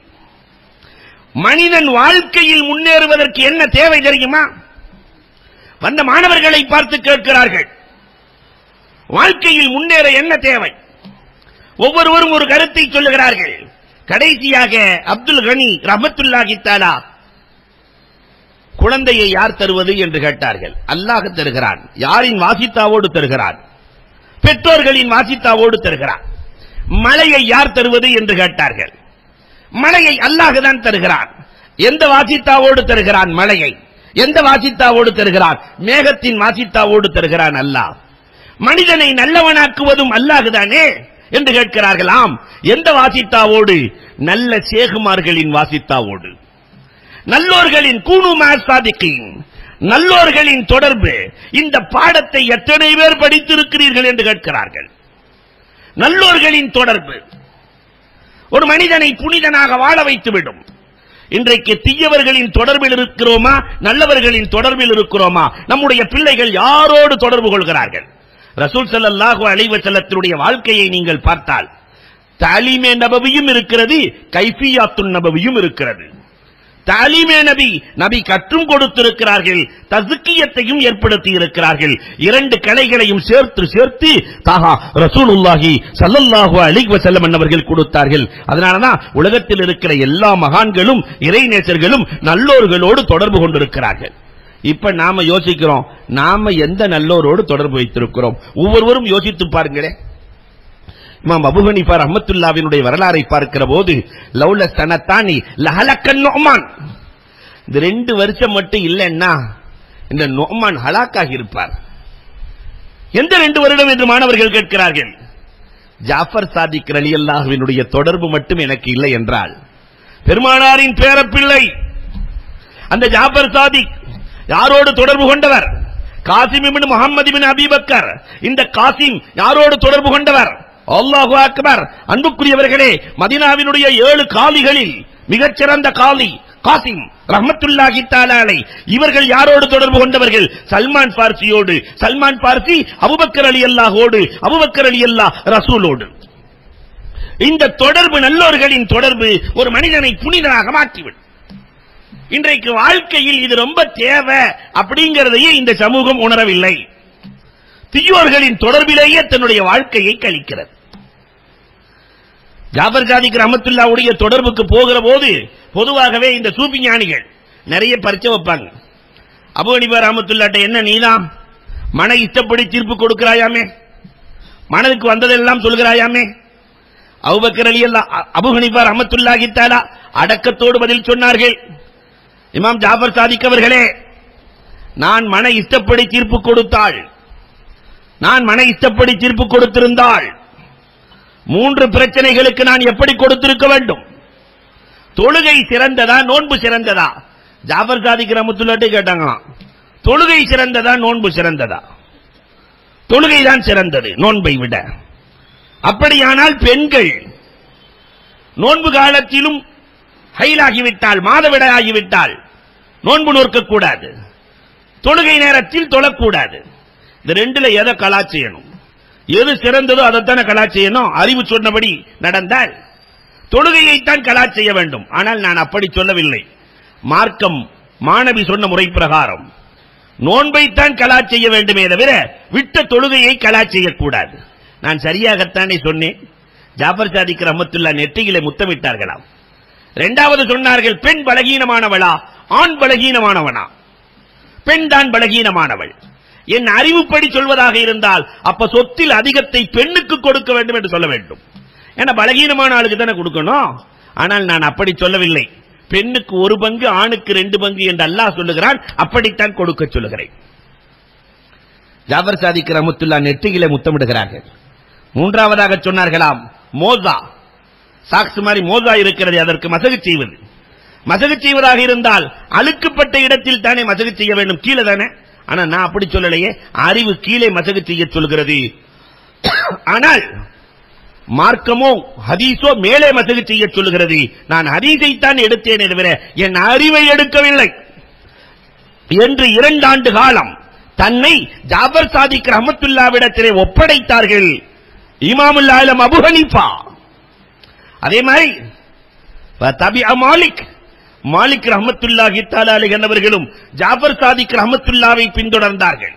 மனிதன் வாழ்க்கையில் முன்னேறுவதற்கு என்ன தேவை தெரியுமா? வந்த மாணவர்களை பார்த்து கேட்கிறார்கள், வாழ்க்கையில் முன்னேற என்ன தேவை? ஒவ்வொருவரும் ஒரு கருத்தை சொல்லுகிறார்கள். கடைசியாக அப்துல் கனி ரஹ்மத்துல்லாஹி தஆலா, குழந்தையை யார் தருவது என்று கேட்டார்கள். அல்லாஹ் தருகிறான். யாரின் வாசித்தாவோடு தருகிறான்? பெற்றோர்களின் வாசித்தாவோடு தருகிறான். மழையை யார் தருவது என்று கேட்டார்கள். மழையை அல்லாஹ் தான் தருகிறான். எந்த வாசித்தாவோடு தருகிறான்? மழையை. எந்த வாசித்தாவோடு தருகிறான்? மேகத்தின் வாசித்தாவோடு தருகிறான் அல்லாஹ். மனிதனை நல்லவனாக்குவதும் அல்லாஹ் தானே என்று கேட்கிறார்கள். ஆம். எந்த வாசித்தாவோடு? நல்ல சேகுமார்களின் வாசித்தாவோடு, நல்லோர்களின் கூனுமா சாதிக்கின், நல்லோர்களின் தொடர்பு. இந்த பாடத்தை எத்தனை பேர் படித்திருக்கிறீர்கள் என்று கேட்கிறார்கள். நல்லோர்களின் தொடர்பு ஒரு மனிதனை புனிதனாக வாழ வைத்துவிடும். இன்றைக்கு தீயவர்களின் தொடர்பில் இருக்கிறோமா, நல்லவர்களின் தொடர்பில் இருக்கிறோமா? நம்முடைய பிள்ளைகள் யாரோடு தொடர்பு கொள்கிறார்கள்? ரசூல் ஸல்லல்லாஹு அலைஹி வஸல்லத்தினுடைய வாழ்க்கையை நீங்கள் பார்த்தால் தாலீமே நபவியும் இருக்கிறது, கைஃபியாத்துன் நபவியும் இருக்கிறது. தாலீமே நபி, நபி கற்றும் கொடுத்திருக்கிறார்கள், தஸ்கியத்தையும் ஏற்படுத்தி இருக்கிறார்கள். இரண்டு கலைகளையும் சேர்த்து சேர்த்து தாஹா ரசூலுல்லாஹி ஸல்லல்லாஹு அலைஹி வஸல்லம் அவர்கள் கொடுத்தார்கள். அதனாலதான் உலகத்தில் இருக்கிற எல்லா மகான்களும் இறைநேசர்களும் நல்லோர்களோடு தொடர்பு கொண்டிருக்கிறார்கள். இப்ப நாம யோசிக்கிறோம், நாம எந்த நல்லோரோடு தொடர்பு வைத்திருக்கிறோம்? ஒவ்வொருவரும் யோசித்து பாருங்களேன். இமாம் அபூ ஹனீஃபா ரஹ்மத்துல்லாஹினுடைய வரலாறை பார்க்கிற போது லௌல சனத்தானி லஹலக்கன் நுஅமான், இந்த ரெண்டு வருஷம் மட்டும் இல்லைன்னா இந்த நுஅமான் ஹலாக்காகி இருப்பார். எந்த ரெண்டு வருடம் என்று மாணவர்கள் கேட்கிறார்கள். ஜாஃபர் சாதிக் ரலியல்லாஹுவினுடைய தொடர்பு மட்டும் எனக்கு இல்லை என்றால், பெருமானாரின் பேரப்பிள்ளை அந்த ஜாஃபர் சாதிக் யாரோடு தொடர்பு கொண்டவர்? Qasim ibn Muhammad ibn Abi Bakr. இந்த காசிம் யாரோடு தொடர்பு கொண்டவர்? அல்லாஹு அக்பர். அன்புக்குரியவர்களே, மதீனாவினுடைய ஏழு காலிகளில் மிகச்சிறந்த காலி காசிம் ரஹ்மத்துல்லாஹி தஆலா அலைஹி. இவர்கள் யாரோடு தொடர்பு கொண்டவர்கள்? சல்மான் பார்சியோடு. சல்மான் பார்சி அபூபக்கர் ரலியல்லாஹோடு, அபூபக்கர் ரலியல்லாஹ் ரசூலோடு. இந்த தொடர்பு, நல்லோர்களின் தொடர்பு ஒரு மனிதனை புனிதனாக மாற்றிவிடும். இன்றைக்கு வாழ்க்கையில் இது ரொம்ப தேவை அப்படிங்கறதையே இந்த சமூகம் உணரவில்லை. தீயோர்களின் தொடர்பிலேயே தன்னுடைய வாழ்க்கையை கழிக்கிறது. ஜாபர் சாதிக் ரஹ்மத்துல்லாஹுடைய தொடர்புக்கு போகிற போது பொதுவாகவே இந்த சூஃபி ஞானிகள் நிறைய பரிச்சை வைப்பாங்க. அபூ ஹனீஃபா ரஹ்மத்துல்லாஹ்ட்ட என்ன நீதான் மன இஷ்டப்படி தீர்ப்பு கொடுக்கிறாயாமே, மனதுக்கு வந்ததெல்லாம் சொல்கிறாயாமே. அபூபக்கர் ரலியல்லாஹு அபூ ஹனீஃபா ரஹ்மத்துல்லாஹி தஆலா அடக்கத்தோடு பதில் சொன்னார்கள், இமாம் ஜாபர் சாதிக் அவர்களே, நான் மன இஷ்டப்படி தீர்ப்பு கொடுத்தாள், நான் மன இஷ்டப்படி தீர்ப்பு கொடுத்திருந்தாள் மூன்று பிரச்சனைகளுக்கு நான் எப்படி கொடுத்திருக்க வேண்டும்? தொழுகை சிறந்ததா, நோன்பு சிறந்ததா? ஜாபர் சாதிக் ரஹ்மத்துல்லாஹி கேட்டாங்களாம், தொழுகை சிறந்ததா, நோன்பு சிறந்ததா? தொழுகைதான் சிறந்தது நோன்பை விட. அப்படியானால் பெண்கள் நோன்பு காலத்திலும் ஹைலாகிவிட்டால், மாதவிடாகிவிட்டால் நோன்பு நோக்கக்கூடாது, தொழுகை நேரத்தில் தொழக்கூடாது. இந்த ரெண்டுல எதை கலா செய்யணும்? எது சிறந்ததோ அதைத்தான கலா செய்யணும். அறிவு சொன்னபடி நடந்தால் தொழுகையைத்தான் கலா செய்ய வேண்டும். ஆனால் நான் அப்படி சொல்லவில்லை. மார்க்கம் மாணவி சொன்ன முறை பிரகாரம் நோன்பைத்தான் கலா செய்ய வேண்டுமே தவிர விட்ட தொழுகையை கலா செய்யக்கூடாது. நான் சரியாகத்தானே சொன்னேன். ஜாபர் சாதிக் ரஹ்மத்துல்லாஹ் நெற்றியிலே முத்தமிட்டார்களாம். இரண்டாவது சொன்னார்கள், பெண் பலகீனமானவளா, ஆண் பலகீனமானவனா? பெண் தான் பலகீனமானவள். என் அறிவுப்படி சொல்வதாக இருந்தால் அப்ப சொத்தில் அதிகத்தை பெண்ணுக்கு கொடுக்க வேண்டும் என்று சொல்ல வேண்டும். ஏன்னா பலகீனமான ஆளுக்கு தானே கொடுக்கணும். ஆனால் நான் அப்படி சொல்லவில்லை. பெண்ணுக்கு ஒரு பங்கு, ஆணுக்கு ரெண்டு பங்கு என்று அல்லாஹ் சொல்லுகிறான். அப்படித்தான் கொடுக்க சொல்லுகிறேன். ஜாபர் சாதிக் ரஹ்மத்துல்லாஹ் நெற்றியிலே முத்தமிடுகிறார்கள். மூன்றாவதாக சொன்னார்களாம், மோசா சாக்ஸ் மாதிரி மோசா இருக்கிறது, அதற்கு மசகு செய்வது. மசகு செய்வதாக இருந்தால் அழுக்குப்பட்ட இடத்தில் தானே மசகு செய்ய வேண்டும், கீழே தானே. ஆனா நான் அப்படி சொல்லலையே, அறிவு கீழே மசகு செய்ய சொல்கிறது. ஆனால் மார்க்கமோ ஹதீஸோ மேலே மசகு செய்ய சொல்லுகிறது. நான் ஹதீஸைத்தான் எடுத்தேன் தவிர என் அறிவை எடுக்கவில்லை என்று இரண்டு ஆண்டு காலம் தன்னை ஜாபர் சாதிக் ரஹ்மத்துல்லாஹ்விடத்திலே ஒப்படைத்தார்கள் இமாமுல் ஆலம் அபூ ஹனீஃபா. அதே மாதிரி தபிஅ மாலிக் மாலிக் ரஹ்மத்துல்லாஹி தஆலா அலைஹி என்பவர்களும் ஜாபர் சாதிக் ரஹ்மத்துல்லாஹ்வை பின்தொடர்ந்தார்கள்.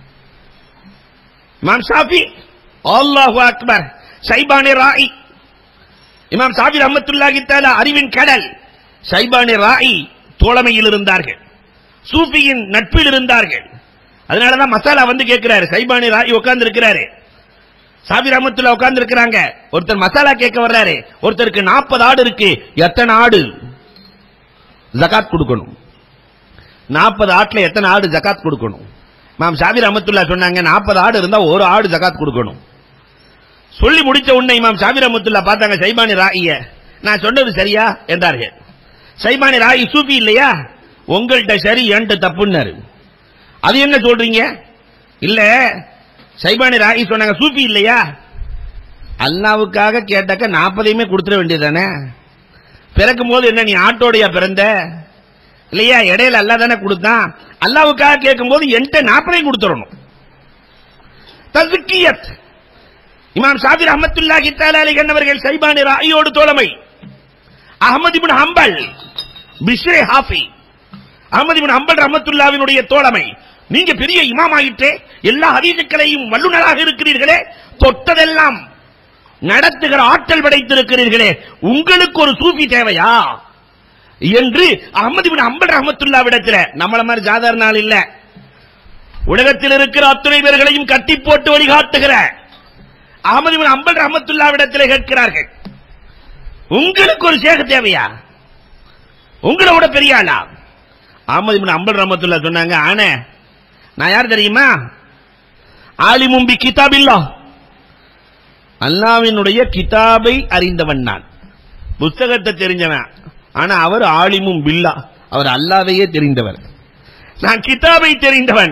இமாம் ஷாஃபி, அல்லாஹு அக்பர், ஷைபானி ராயி, இமாம் ஷாஃபி ரஹ்மத்துல்லாஹி தஆலா அறிவின் கடல். ஷைபானி ராயி தோழமையில் இருந்தார்கள், சூஃபியின் நட்பில் இருந்தார்கள். அதனாலதான் மசாலா வந்து கேட்கிறாரு. ஷைபானி ராயி உட்கார்ந்து இருக்கிறாரு, ஷாஃபி ரஹ்மத்துல்லாஹ் உட்கார்ந்து இருக்கிறாங்க. ஒருத்தர் மசாலா கேட்க வர்றாரு. ஒருத்தருக்கு நாற்பது ஆடு இருக்கு, எத்தனை ஆடு ஜகாத் கொடுக்கணும்? நாற்பது ஆட்டுல எத்தனை ஆடு ஜகாத் கொடுக்கணும்? இமாம் ஷாஃபி ரஹ்மத்துல்லாஹ் சொன்னாங்க, நாற்பது ஆடு இருந்தா ஒரு ஆடு ஜகாத் கொடுக்கணும். சொல்லி முடிச்ச உடனே இமாம் ஷாஃபி ரஹ்மத்துல்லாஹ் பார்த்தாங்க ஷைபானி ராயிய. நான் சொன்னது சரியா என்றார்கள். ஷைபானி ராயி சூஃபி இல்லையா? உங்கள்கிட்ட சரி, என்கிட்ட தப்புன்னாரு. அது என்ன சொல்றீங்க? இல்ல, ஷைபானி ராயி சொன்னாங்க சூஃபி இல்லையா? அல்லாவுக்காக கேட்டாக்க நாற்பதையுமே கொடுத்துட வேண்டியதானே. பிறக்கும் போது என்ன நீ ஆட்டோடையா பிறந்த இல்லையா? இடையில அல்லா தானே கொடுத்தான். அல்லாவுக்காக கேட்கும் போது என்கிட்ட நாற்பதையும் கொடுத்துடணும். தஸ்கியத். இமாம் ஷாஃபி ரஹ்மத்துல்லாஹி தஆலா அலைஹி என்பவர்கள் ஷைபானி ராயியோடு தோழமை. Ahmad ibn Hanbal, Bishr Hafi, Ahmad ibn Hanbal ரஹ்மத்துல்லாஹினுடைய தோழமை. நீங்க பெரிய இமாம் ஆயிட்டே, எல்லா ஹதீஸுக்களையும் வல்லுநராக இருக்கிறீர்களே, தொட்டதெல்லாம் நடத்துகிற ஆற்றல் படைத்திருக்கிறீர்களே, உங்களுக்கு ஒரு சூஃபி தேவையா என்று அஹ்மத் இப்னு ஹம்பல் ரஹ்மத்துல்லாஹ்விடத்தில், நம்மள மாதிரி சாதாரண ஆள் இல்ல, உலகத்தில் இருக்கிற அத்துணை பேர்களையும் கட்டி போட்டு வழிகாட்டுகிற அஹ்மத் இப்னு ஹம்பல் ரஹ்மத்துல்லாஹ்விடத்தில் கேட்கிறார்கள், உங்களுக்கு ஒரு ஷேக் தேவையா? உங்களோட பெரிய ஆளா? அஹ்மத் இப்னு ஹம்பல் ரஹ்மத்துல்லாஹ் சொன்னாங்க, ஆனே நான் யார் தெரியுமா? ஆலிமும் பி கிதாபில்லாஹ், அல்லாஹ்வினுடைய கிதாபை அறிந்தவன் நான், புத்தகத்தை தெரிஞ்சவன். ஆனா அவர் ஆலிமும் பில்லாஹ், அவர் அல்லாஹ்வையே தெரிந்தவர். நான் கிதாபை தெரிந்தவன்.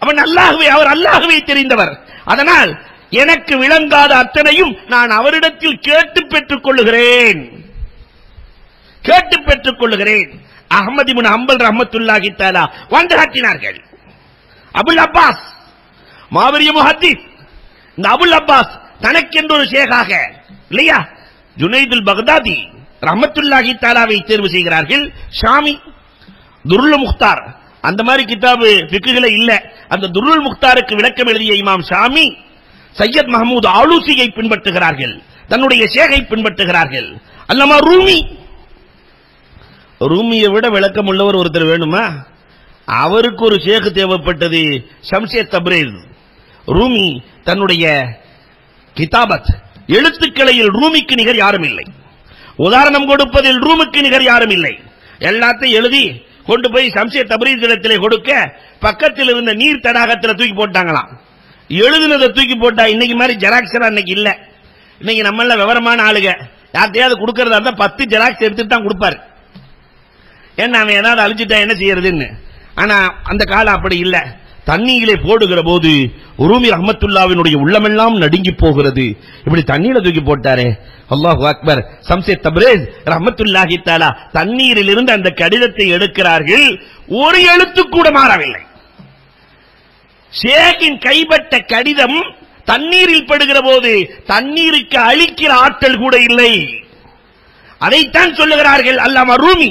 அவன் அல்லாஹ்வை அவர் அல்லாஹ்வை தெரிந்தவர். அதனால் எனக்கு விளங்காத அத்தனையும் நான் அவரிடத்தில் கேட்டு பெற்றுக் கொள்ளுகிறேன் கேட்டு பெற்றுக் கொள்ளுகிறேன். அஹ்மத் இப்னு ஹம்பல் ரஹ்மத்துல்லாஹி தஆலா வந்து காட்டினார்கள். அபுல் அப்பாஸ் மாவரிய முஹத்திஸ், இந்த அபுல் அப்பாஸ் தனக்கென்று ஒரு ஷேகாக இல்லையா ஜுனைதுல் பக்தாதி ரஹ்மத்துல்லாஹி தஆலாவை தேர்வு செய்கிறார்கள். ஷாமி துருல் முக்தார், அந்த மாதிரி கிதாபு ஃபிக்ஹ்ல இல்ல, அந்த துருல் முக்தாருக்கு விளக்கம் எழுதிய இமாம் ஷாமி சையத் மஹமூத் ஆலூசியை பின்பற்றுகிறார்கள், தன்னுடைய ஷேகை பின்பற்றுகிறார்கள். அல்லமா ரூமி, ரூமியை விட விளக்கம் உள்ளவர் ஒருத்தர் வேணுமா? அவருக்கு ஒரு ஷேக் தேவைப்பட்டது ஷம்ஷே தப்ரீஸ். ரூமி தன்னுடைய கிதாபத் எழுத்துக்களையில் ரூமிக்கு நிகர் யாரும் இல்லை, உதாரணம் கொடுப்பதில் ரூமுக்கு நிகர் யாரும் இல்லை. எல்லாத்தையும் எழுதி கொண்டு போய் ஷம்ஷே தப்ரீஸ் இடத்திலே கொடுக்க பக்கத்தில் இருந்த நீர் தடாகத்தில் தூக்கி போட்டாங்களாம். எழுதுனதை தூக்கி போட்டா இன்னைக்கு மாதிரி ஜெராக்ஸ் இன்னைக்கு இல்ல. இன்னைக்கு நம்மள விவரமான ஆளுங்க யார்ட்டையாவது கொடுக்கறதா இருந்தா பத்து ஜெராக்ஸ் எடுத்துட்டு தான் கொடுப்பாரு. ஏன்னா அவன் ஏதாவது அழிச்சிட்டா என்ன செய்யறதுன்னு. ஆனா அந்த காலம் அப்படி இல்ல. தண்ணீரிலே போடுகிற போது ரூமி ரஹ்மத்துல்லாஹ்வினுடைய உள்ளமெல்லாம் நடுங்கி போகிறது. இப்படி தண்ணீரை தூக்கி போட்டாரே, அல்லாஹு அக்பர். ஷம்ஷே தப்ரீஸ் ரஹ்மத்துல்லாஹி தஆலா தண்ணீரில் இருந்து அந்த கடிதத்தை எடுக்கிறார்கள், ஒரு எழுத்து கூட மாறவில்லை. ஷேக்கின் கைப்பட்ட கடிதம் தண்ணீரில் படுகிற போது தண்ணீருக்கு அழிக்கிற ஆற்றல் கூட இல்லை. அதைத்தான் சொல்லுகிறார்கள் அல்லாமா ரூமி.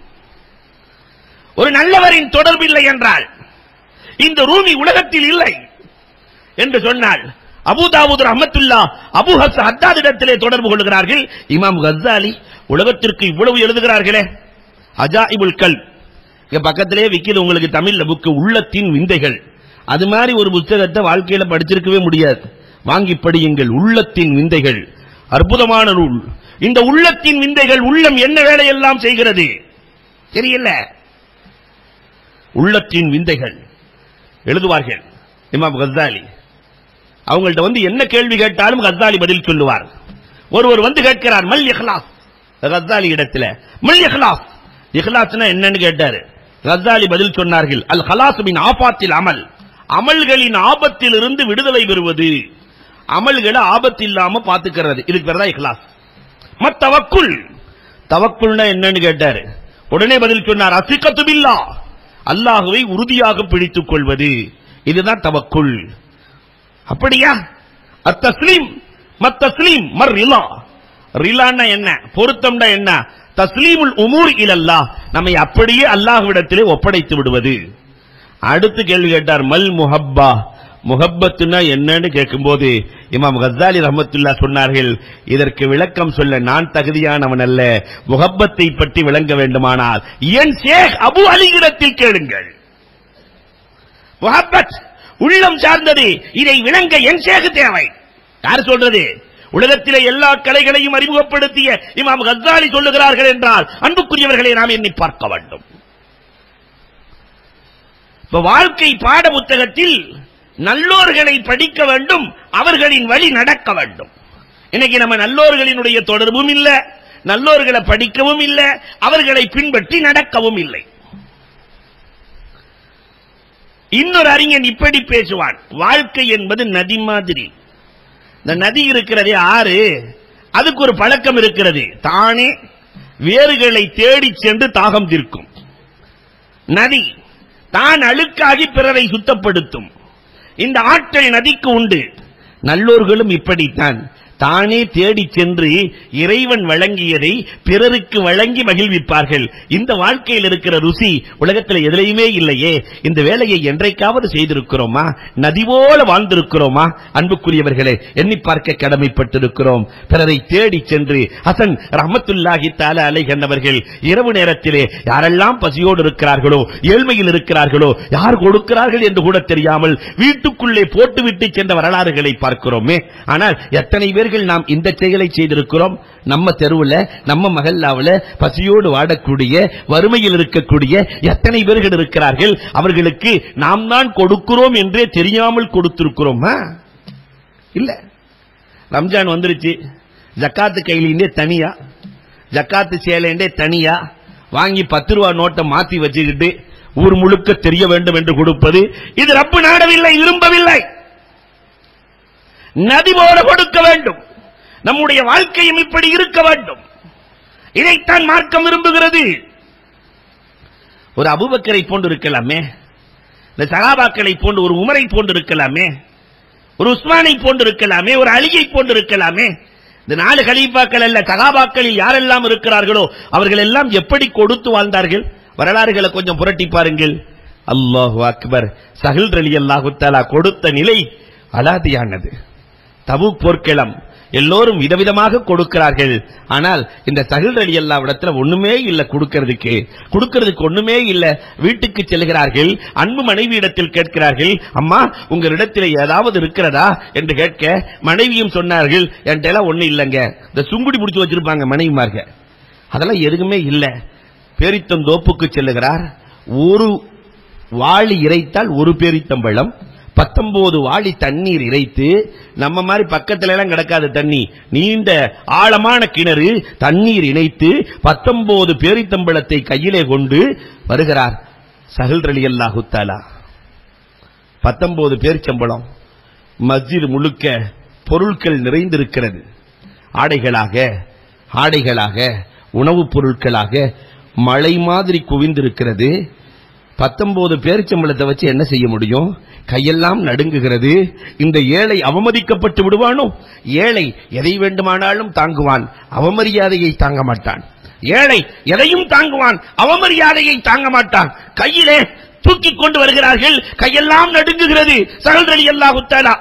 ஒரு நல்லவரின் தொடர்பு இல்லை என்றால் இந்த ரூமி உலகத்தில் இல்லை என்று சொன்னால் அபூ தாவூத் ரஹ்மத்துல்லாஹ் அபூ ஹஃப்ஸ் ஹத்தாத் இடத்திலே தொடர்பு கொள்கிறார்கள். இமாம் கஸ்ஸாலி உலகத்திற்கு இவ்வளவு எழுதுகிறார்களே, அஜாயிபுல் கல்ப், இங்க பக்கத்திலே விக்கிது உங்களுக்கு தமிழ்ல புக்கு உள்ளத்தின் விந்தைகள். அது மாதிரி ஒரு புத்தகத்தை வாழ்க்கையில படிச்சிருக்கவே முடியாது, வாங்கி படியுங்கள். உள்ளத்தின் விந்தைகள் அற்புதமான நூல். இந்த உள்ளத்தின் விந்தைகள் உள்ளம் என்ன வேலையெல்லாம் செய்கிறது தெரியல. உள்ளத்தின் விந்தைகள் எழுதுவார்கள் இமாம் கஸ்ஸாலி. அவங்கள்ட்ட வந்து என்ன கேள்வி கேட்டாலும் கஸ்ஸாலி பதில் சொல்லுவார். ஒருவர் வந்து கேட்கிறார் மல் இஹ்லாஸ், கஸ்ஸாலி இடத்துல மல் இஹ்லாஸ், இஹ்லாஸ்னா என்னன்னு கேட்டாரு. கஸ்ஸாலி பதில் சொன்னார்கள், அல் ஹலாஸ் மின் ஆபாத்தில் அமல், அமல்களின் ஆபத்தில் இருந்து விடுதலை பெறுவது, அமல்களை ஆபத்து இல்லாம பாத்துக்கிறது, இதுக்கு பேர் தான் இஹ்லாஸ். மத் தவக்குல், தவக்குல்னா என்னன்னு கேட்டாரு. உடனே பதில் சொன்னார், அசிகத்து பில்லாஹ், அல்லாஹுவை உறுதியாக பிடித்துக் கொள்வது, இதுதான் தவக்குல். அப்படியா? அத்தஸ்லீம் மத் தஸ்லீம் மர் ரிலா, ரிலான்னா என்ன, பொருத்தம்னா என்ன, தஸ்லீமுல் உமூர் இலல்லாஹ், நம்மை அப்படியே அல்லாஹ்விடத்திலே ஒப்படைத்து விடுவது. அடுத்து கேள்வி கேட்டார், மல் முஹப்பா, முஹப்பத்துனா என்னன்னு கேட்கும்போது இமாம் கஸ்ஸாலி ரஹ்மத்துல்லாஹ் சொன்னார்கள், இதற்கு விளக்கம் சொல்ல நான் தகுதியானவன் அல்ல, முஹப்பத்தை பற்றி விளங்க வேண்டுமானால் என் ஷேக் அபு அலி இடத்தில் கேளுங்கள். முஹப்பத் உள்ளம் சார்ந்தது, இதை விளங்க என் ஷேக் தேவை. யார் சொல்றது? உலகத்திலே எல்லா கலைகளையும் அறிமுகப்படுத்திய இமாம் கஸ்ஸாலி சொல்லுகிறார்கள் என்றால் அன்புக்குரியவர்களை நாம் எண்ணி பார்க்க வேண்டும். வாழ்க்கை பாட புத்தகத்தில் நல்லோர்களை படிக்க வேண்டும், அவர்களின் வழி நடக்க வேண்டும். இன்னைக்கு நம்ம நல்லோர்களினுடைய தொடர்பும் இல்ல, நல்லோர்களை படிக்கவும் இல்ல, அவர்களை பின்பற்றி நடக்கவும் இல்லை. இன்னொரு அறிஞன் இப்படி பேசுவான், வாழ்க்கை என்பது நதி மாதிரி. இந்த நதி இருக்கிறதே ஆறு, அதுக்கு ஒரு பழக்கம் இருக்கிறது, தானே வேறுகளை தேடி சென்று தாகம் தீர்க்கும். நதி தான் அழுக்காகி பிறரை சுத்தப்படுத்தும். இந்த ஆற்றல் நதிக்கு உண்டு. நல்லோர்களும் இப்படித்தான், தானே தேடி சென்று இறைவன் வழங்கியதை பிறருக்கு வழங்கி மகிழ்விப்பார்கள். இந்த வாழ்க்கையில் இருக்கிற ருசி உலகத்தில் எதிலையுமே இல்லையே. இந்த வேலையை என்றைக்காவது செய்திருக்கிறோமா? நதி போல வாழ்ந்திருக்கிறோமா? அன்புக்குரியவர்களே, எண்ணி பார்க்க கடமைப்பட்டிருக்கிறோம். பிறரை தேடி சென்று ஹசன் ரஹ்மத்துல்லாஹி தஆலா அலைஹி அவர்கள் இரவு நேரத்திலே யாரெல்லாம் பசியோடு இருக்கிறார்களோ, ஏழ்மையில் இருக்கிறார்களோ, யார் கொடுக்கிறார்கள் என்று கூட தெரியாமல் வீட்டுக்குள்ளே போட்டுவிட்டு சென்ற வரலாறுகளை பார்க்கிறோமே. ஆனால் எத்தனை பேர் நாம் இந்த செயலை செய்திருக்கிறோம்? நம்ம தெருவில், நம்ம மஹல்லாவில் பசியோடு வாடக்கூடிய, வறுமையில் இருக்கக்கூடிய எத்தனை பேர்கள் இருக்கிறார்கள்? அவர்களுக்கு நாம் தான் கொடுக்கிறோம் என்றே தெரியாமல் கொடுத்திருக்கிறோமா? இல்ல. ரம்ஜான் வந்துருச்சு, ஜக்காத்து கையிலே தனியா, ஜக்காத்து சேலைண்டே தனியா வாங்கி பத்து ரூபா நோட்டை மாத்தி வச்சுக்கிட்டு ஊர் முழுக்க தெரிய வேண்டும் என்று கொடுப்பது இது ரப்பு நாடவில்லை, விரும்பவில்லை. நதி போல கொடுக்க வேண்டும். நம்முடைய வாழ்க்கையும் இப்படி இருக்க வேண்டும். இதைத்தான் மார்க்கம் விரும்புகிறது. ஒரு அபூபக்கரை போன்று இருக்கலாமே, இந்த சஹாபாக்களை போன்று ஒரு உமரை போன்று இருக்கலாமே, ஒரு உஸ்மானை போன்று இருக்கலாமே, ஒரு அலியை போன்று இருக்கலாமே. இந்த நாலு கலீஃபாக்கள் அல்ல, சஹாபாக்களில் யாரெல்லாம் இருக்கிறார்களோ அவர்கள் எல்லாம் எப்படி கொடுத்து வாழ்ந்தார்கள்? வரலாறுகளை கொஞ்சம் புரட்டி பாருங்கள். அல்லாஹு அக்பர். சஹல் ரலியல்லாஹு தஆலா கொடுத்த நிலை அலாதியானது. தபூக் போர்க்களம் எல்லோரும் விதவிதமாக கொடுக்கிறார்கள். ஆனால் இந்த சஹல் ரலியல்லாஹு இடத்துல ஒண்ணுமே இல்ல, கொடுக்கிறதுக்கு கொடுக்கிறதுக்கு ஒண்ணுமே இல்ல. வீட்டுக்கு செல்கிறார்கள், அன்பு மனைவி இடத்தில் கேட்கிறார்கள், அம்மா உங்களிடத்தில் ஏதாவது இருக்கிறதா என்று கேட்க மனைவியும் சொன்னார்கள், என்கிட்ட ஒண்ணு இல்லங்க. இந்த சுங்குடி முடிச்சு வச்சிருப்பாங்க மனைவிமார்கள், அதெல்லாம் எதுவுமே இல்ல. பேரித்தந்தோப்புக்கு செல்லுகிறார். ஒரு வாளி இறைத்தால் ஒரு பேரித்தம்பழம், பத்தொன்பது வாளி தண்ணீர் இறைத்து, நம்ம மாதிரி பக்கத்துல எல்லாம் கிடக்காத தண்ணி, நீண்ட ஆழமான கிணறு, தண்ணீர் இணைத்து பத்தொன்பது பேரித்தம்பழத்தை கையிலே கொண்டு வருகிறார் சஹல் ரலியல்லாஹு தஆலா. பத்தொன்பது பேரிச்சம்பழம். மஸ்ஜித் முழுக்க பொருட்கள் நிறைந்திருக்கிறது. ஆடைகளாக ஆடைகளாக உணவுப் பொருட்களாக மழை மாதிரி குவிந்திருக்கிறது. பத்தொன்பது பேரிச்சம்பழத்தை வச்சு என்ன செய்ய முடியும்? கையெல்லாம் நடுங்குகிறது. இந்த ஏழை அவமதிக்கப்பட்டு விடுவானோ? ஏழை எதை வேண்டுமானாலும் தாங்குவான், அவமரியாதையை தாங்க மாட்டான். ஏழை எதையும் தாங்குவான், அவமரியாதையை தாங்க மாட்டான். கையிலே தூக்கி கொண்டு வருகிறார்கள், கையெல்லாம் நடுங்குகிறது. சஹல் ரலியல்லாஹு தஆலா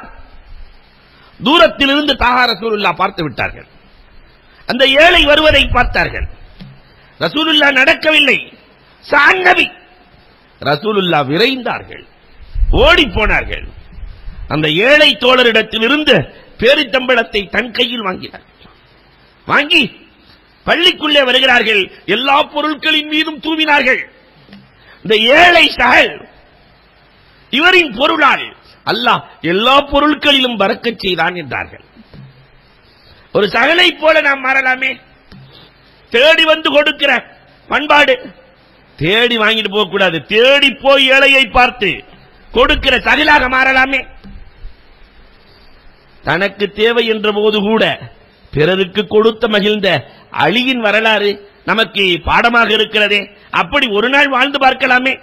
தூரத்திலிருந்து தாஹா ரசூலுல்லாஹ் பார்த்து விட்டார்கள். அந்த ஏழை வருவதை பார்த்தார்கள். ரசூலுல்லாஹ் நடக்கவில்லை, சான் நபி. ரசூலுல்லாஹ் விரைந்தார்கள், ஓடி போனார்கள். அந்த ஏழை தோழரிடத்தில் இருந்து பேரித்தம்பழத்தை தன் கையில் வாங்கினார். வாங்கி பள்ளிக்குள்ளே வருகிறார்கள், எல்லா பொருட்களின் மீதும் தூவினார்கள். இந்த ஏழை சஹல், இவரின் பொருளால் அல்லாஹ் எல்லா பொருட்களிலும் பரக்கத் செய்தான் என்றார்கள். ஒரு சஹலை போல நாம் மாறலாமே. தேடி வந்து கொடுக்கிற பண்பாடு, தேடி வாங்கிட்டு போக கூடாது, தேடி போய் ஏழையை பார்த்து கொடுக்கிற சஹலாக மாறலாமே. தனக்கு தேவை என்ற போது கூட பிறருக்கு கொடுத்த மகிழ்ந்த அலியின் வரலாறு நமக்கு பாடமாக இருக்கிறதே. அப்படி ஒரு நாள் வாழ்ந்து பார்க்கலாமே.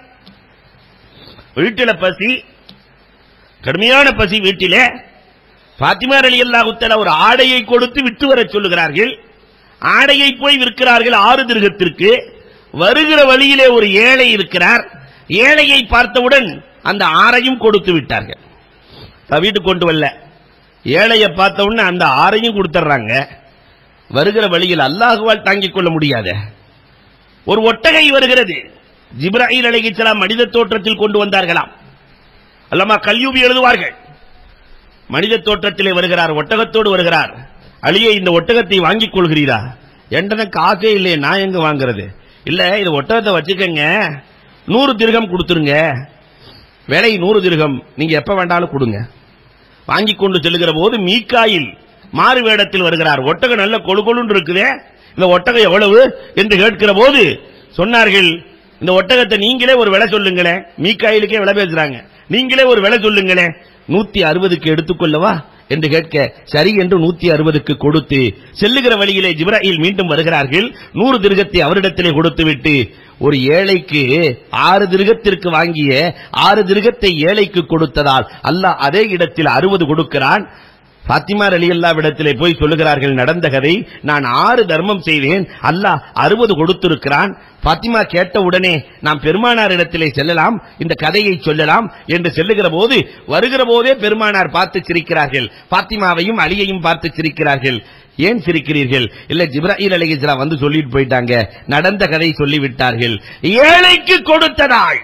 வீட்டில பசி, கடுமையான பசி வீட்டிலே. பாத்திமா ரலியல்லாஹு தஆலா ஒரு ஆடையை கொடுத்து விட்டு வர சொல்லுகிறார்கள். ஆடையை போய் விற்கிறார்கள் ஆறு திர்ஹத்திற்கு. வருகிற வழியிலே ஒரு ஏழை இருக்கிறார். ஏழையை பார்த்தவுடன் அந்த ஆறையும் கொடுத்து விட்டார்கள். வீட்டுக்கு கொண்டு வரல, ஏழையை பார்த்தவுடனே அந்த ஆறையும் கொடுத்துறாங்க. வருகிற வழியில் அல்லாஹுவால் தாங்கிக் கொள்ள முடியாத ஒரு ஒட்டகை வருகிறது. ஜிப்ராயில் அலைஹிஸ்ஸலாம் மனித தோற்றத்தில் கொண்டு வந்தார்களாம். அல்லாமா கல்யூபி எழுதுவார்கள், மனித தோற்றத்திலே வருகிறார், ஒட்டகத்தோடு வருகிறார். அலியே, இந்த ஒட்டகத்தை வாங்கிக் கொள்கிறீரா? என்கிட்ட காசே இல்லையே, நான் எங்க வாங்குறது? இல்ல, இது ஒட்டகத்தை வச்சுக்கங்க, நூறு திர்கம் கொடுத்துருங்க, விலை நூறு திர்கம், நீங்க எப்ப வேண்டாலும் கொடுங்க. வாங்கி கொண்டு செல்லுகிற போது மீகாயில் மாறு வேடத்தில் வருகிறார். ஒட்டகம் நல்ல கொழு கொழுன்னு இருக்குதே, இந்த ஒட்டகம் எவ்வளவு என்று கேட்கிற போது சொன்னார்கள், இந்த ஒட்டகத்தை நீங்களே ஒரு விலை சொல்லுங்களேன். மீகாயிலுக்கே விலை பேசுறாங்க, நீங்களே ஒரு விலை சொல்லுங்களேன். நூத்தி அறுபதுக்கு எடுத்துக்கொள்ளவா என்று கேட்க, சரி என்று நூத்தி அறுபதுக்கு கொடுத்து செல்லுகிற வழியிலே ஜிப்ராயில் மீண்டும் வருகிறார்கள். நூறு திர்கத்தை அவரிடத்திலே கொடுத்து விட்டு, ஒரு ஏழைக்கு ஆறு திர்கத்திற்கு வாங்கிய ஆறு திர்கத்தை ஏழைக்கு கொடுத்ததால் அல்லாஹ் அதே இடத்தில் அறுபது கொடுக்கிறான். பாத்திமா ரலியல்லாஹு இடத்திலே போய் சொல்லுகிறார்கள் நடந்த கதை, நான் ஆறு தர்மம் செய்தேன், அல்லாஹ் அறுபது கொடுத்திருக்கிறான். பாத்திமா கேட்ட உடனே நாம் பெருமானார் இடத்திலே செல்லலாம், இந்த கதையை சொல்லலாம் என்று செல்லுகிற போது வருகிற போதே பெருமானார் பார்த்து சிரிக்கிறார்கள். பாத்திமாவையும் அலியையும் பார்த்து சிரிக்கிறார்கள். ஏன் சிரிக்கிறீர்கள்? இல்ல, ஜிப்ராயில் அலைஹிஸ்ஸலாம் வந்து சொல்லிட்டு போயிட்டாங்க, நடந்த கதை சொல்லிவிட்டார்கள். ஏழைக்கு கொடுத்ததால்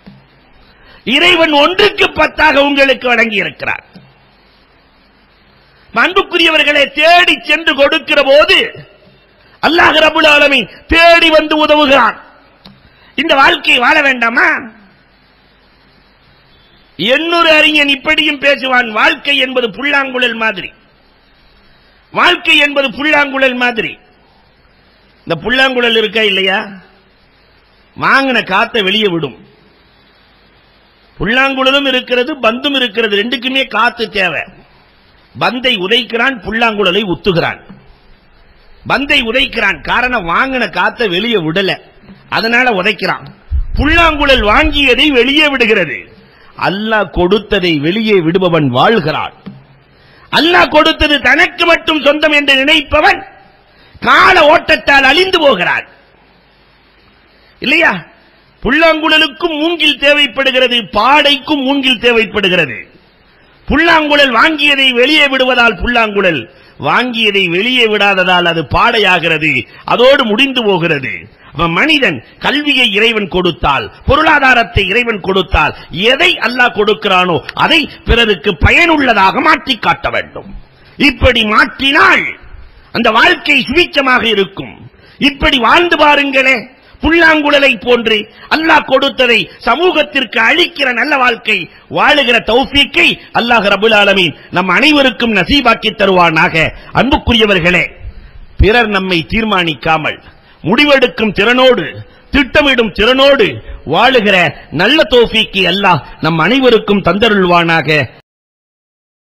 இறைவன் ஒன்றுக்கு பத்தாக உங்களுக்கு வழங்கி இருக்கிறார். அன்புக்குரியவர்களை தேடி சென்று கொடுக்கிற போது அல்லாஹ் ரப்பல் ஆலமீன் தேடி வந்து உதவுகிறான். இந்த வாழ்க்கையை வாழ வேண்டாமா? எண்ணூறு அறிஞன் இப்படியும் பேசுவான், வாழ்க்கை என்பது புல்லாங்குழல் மாதிரி. வாழ்க்கை என்பது புல்லாங்குழல் மாதிரி. இந்த புல்லாங்குழல் இருக்கா இல்லையா, வாங்கின காத்தை வெளியே விடும், புல்லாங்குழலும் இருக்கிறது, பந்தும் இருக்கிறது. ரெண்டுக்குமே காத்து தேவை. பந்தை உதைக்கிறான், புல்லாங்குழலை உத்துகிறான். பந்தை உதைக்கிறான், காரணம் வாங்கின காத்த வெளியே விடல, அதனால உதைக்கிறான். புல்லாங்குழல் வாங்கியதை வெளியே விடுகிறது. அல்லாஹ் கொடுத்ததை வெளியே விடுபவன் வாழ்கிறான். அல்லாஹ் கொடுத்தது தனக்கு மட்டும் சொந்தம் என்று நினைப்பவன் கால ஓட்டத்தால் அழிந்து போகிறான். இல்லையா? புல்லாங்குழலுக்கும் மூங்கில் தேவைப்படுகிறது, பாடைக்கும் மூங்கில் தேவைப்படுகிறது. புல்லாங்குழல் வாங்கியதை வெளியே விடுவதால் புல்லாங்குழல், வாங்கியதை வெளியே விடாததால் அது பாடையாகிறது, அதோடு முடிந்து போகிறது. மனிதன் கல்வியை இறைவன் கொடுத்தால், பொருளாதாரத்தை இறைவன் கொடுத்தால், எதை அல்லாஹ் கொடுக்கிறானோ அதை பிறருக்கு பயனுள்ளதாக மாற்றி காட்ட வேண்டும். இப்படி மாற்றினால் அந்த வாழ்க்கை சுபிட்சமாக இருக்கும். இப்படி வாழ்ந்து பாருங்களே. புல்லாங்குழலை போன்று அல்லாஹ் கொடுத்ததை சமூகத்திற்கு அளிக்கிற நல்ல வாழ்க்கை வாழுகிற தௌஃபீக்கை அல்லாஹ் ரப்பல் ஆலமீன் நம் அனைவருக்கும் நசீபாக்கி தருவானாக. அன்புக்குரியவர்களே, பிறர் நம்மை தீர்மானிக்காமல் முடிவெடுக்கும் திறனோடு, திட்டமிடும் திறனோடு வாழுகிற நல்ல தௌஃபீக்கை அல்லாஹ் நம் அனைவருக்கும் தந்தருள்வானாக.